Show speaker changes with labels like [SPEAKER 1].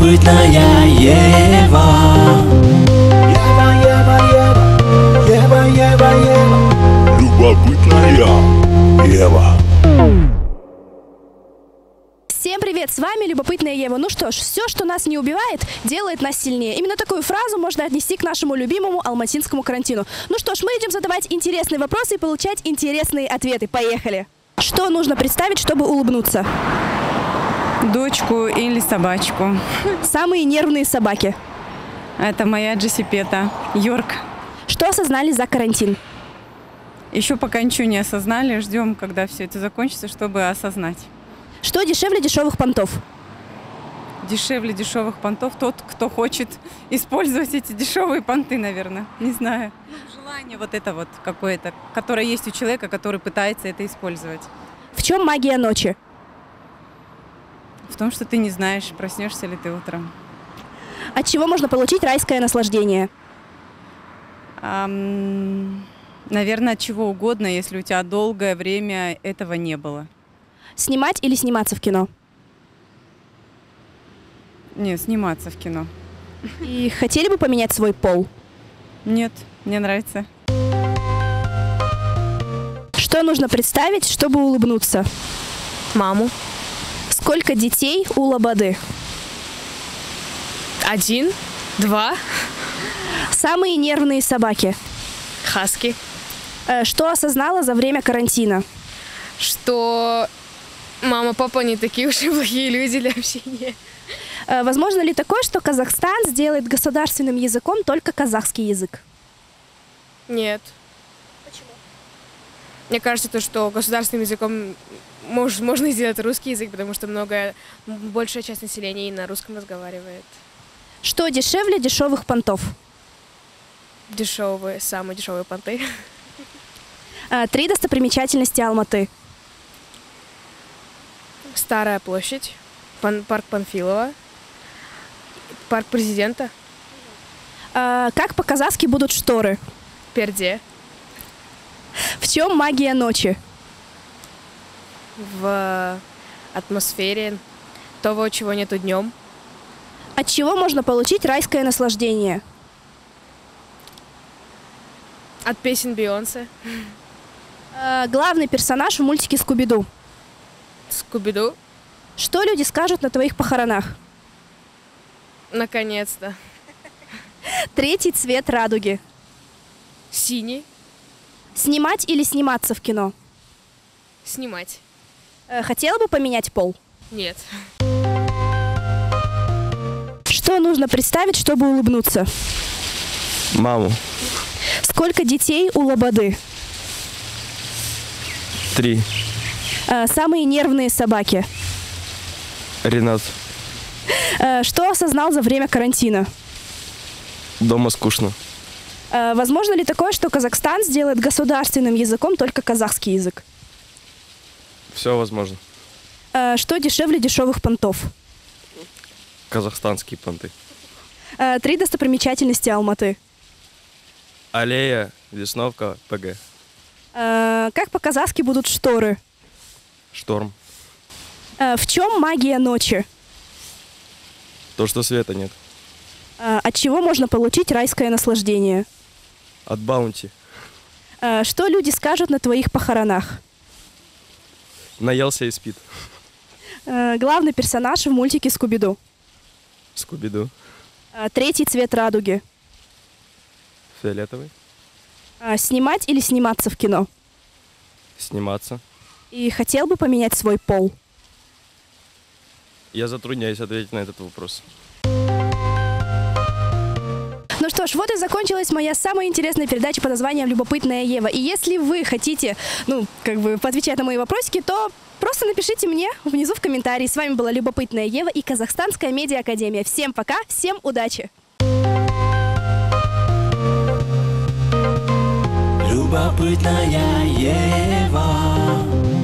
[SPEAKER 1] Любопытная Ева. Ева, Ева, Ева. Ева, Ева, Ева. Любопытная Ева.
[SPEAKER 2] Всем привет, с вами Любопытная Ева. Ну что ж, все, что нас не убивает, делает нас сильнее. Именно такую фразу можно отнести к нашему любимому алматинскому карантину. Ну что ж, мы идем задавать интересные вопросы и получать интересные ответы. Поехали! Что нужно представить, чтобы улыбнуться?
[SPEAKER 3] Дочку или собачку.
[SPEAKER 2] Самые нервные собаки.
[SPEAKER 3] Это моя Джессипета, Йорк.
[SPEAKER 2] Что осознали за карантин?
[SPEAKER 3] Еще пока ничего не осознали, ждем, когда все это закончится, чтобы осознать.
[SPEAKER 2] Что дешевле дешевых понтов?
[SPEAKER 3] Дешевле дешевых понтов тот, кто хочет использовать эти дешевые понты, наверное. Не знаю. Желание вот это вот какое-то, которое есть у человека, который пытается это использовать.
[SPEAKER 2] В чем магия ночи?
[SPEAKER 3] В том, что ты не знаешь, проснешься ли ты утром.
[SPEAKER 2] От чего можно получить райское наслаждение?
[SPEAKER 3] Наверное, от чего угодно, если у тебя долгое время этого не было.
[SPEAKER 2] Снимать или сниматься в кино?
[SPEAKER 3] Не, сниматься в кино.
[SPEAKER 2] И хотели бы поменять свой пол?
[SPEAKER 3] Нет, мне нравится.
[SPEAKER 2] Что нужно представить, чтобы улыбнуться?
[SPEAKER 4] Маму.
[SPEAKER 2] Сколько детей у Лободы?
[SPEAKER 4] 1, 2.
[SPEAKER 2] Самые нервные собаки.
[SPEAKER 4] Хаски.
[SPEAKER 2] Что осознала за время карантина?
[SPEAKER 4] Что мама, папа не такие уж и плохие люди для общения.
[SPEAKER 2] Возможно ли такое, что Казахстан сделает государственным языком только казахский язык?
[SPEAKER 4] Нет.
[SPEAKER 2] Почему?
[SPEAKER 4] Мне кажется, что государственным языком можно сделать русский язык, потому что большая часть населения и на русском разговаривает.
[SPEAKER 2] Что дешевле дешевых понтов?
[SPEAKER 4] Самые дешевые понты.
[SPEAKER 2] 3 достопримечательности Алматы.
[SPEAKER 4] Старая площадь, парк Панфилова, парк Президента.
[SPEAKER 2] Как по-казахски будут шторы?
[SPEAKER 4] Перде.
[SPEAKER 2] В чем магия ночи?
[SPEAKER 4] В атмосфере того, чего нету днем.
[SPEAKER 2] От чего можно получить райское наслаждение?
[SPEAKER 4] От песен Бейонсе.
[SPEAKER 2] Главный персонаж в мультике «Скуби-Ду».
[SPEAKER 4] Скуби-Ду.
[SPEAKER 2] Что люди скажут на твоих похоронах?
[SPEAKER 4] Наконец-то.
[SPEAKER 2] 3 цвет радуги.
[SPEAKER 4] Синий.
[SPEAKER 2] Снимать или сниматься в кино?
[SPEAKER 4] Снимать.
[SPEAKER 2] Хотела бы поменять пол?
[SPEAKER 4] Нет.
[SPEAKER 2] Что нужно представить, чтобы улыбнуться?
[SPEAKER 5] Маму.
[SPEAKER 2] Сколько детей у Лободы?
[SPEAKER 5] 3.
[SPEAKER 2] Самые нервные собаки.
[SPEAKER 5] Ренат.
[SPEAKER 2] Что осознал за время карантина?
[SPEAKER 5] Дома скучно.
[SPEAKER 2] Возможно ли такое, что Казахстан сделает государственным языком только казахский язык?
[SPEAKER 5] Все возможно.
[SPEAKER 2] Что дешевле дешевых понтов?
[SPEAKER 5] Казахстанские понты.
[SPEAKER 2] 3 достопримечательности Алматы.
[SPEAKER 5] Аллея, Весновка, ПГ.
[SPEAKER 2] Как по-казахски будут шторы?
[SPEAKER 5] Шторм.
[SPEAKER 2] В чем магия ночи?
[SPEAKER 5] То, что света нет.
[SPEAKER 2] От чего можно получить райское наслаждение?
[SPEAKER 5] От баунти.
[SPEAKER 2] Что люди скажут на твоих похоронах?
[SPEAKER 5] Наелся и спит.
[SPEAKER 2] Главный персонаж в мультике «Скуби-Ду».
[SPEAKER 5] Скуби-Ду.
[SPEAKER 2] 3 цвет радуги.
[SPEAKER 5] Фиолетовый.
[SPEAKER 2] Снимать или сниматься в кино?
[SPEAKER 5] Сниматься.
[SPEAKER 2] И хотел бы поменять свой пол?
[SPEAKER 5] Я затрудняюсь ответить на этот вопрос.
[SPEAKER 2] Ну что ж, вот и закончилась моя самая интересная передача под названием «Любопытная Ева». И если вы хотите, поотвечать на мои вопросики, то просто напишите мне внизу в комментарии. С вами была Любопытная Ева и Казахстанская медиа-академия. Всем пока, всем удачи!
[SPEAKER 1] Любопытная Ева.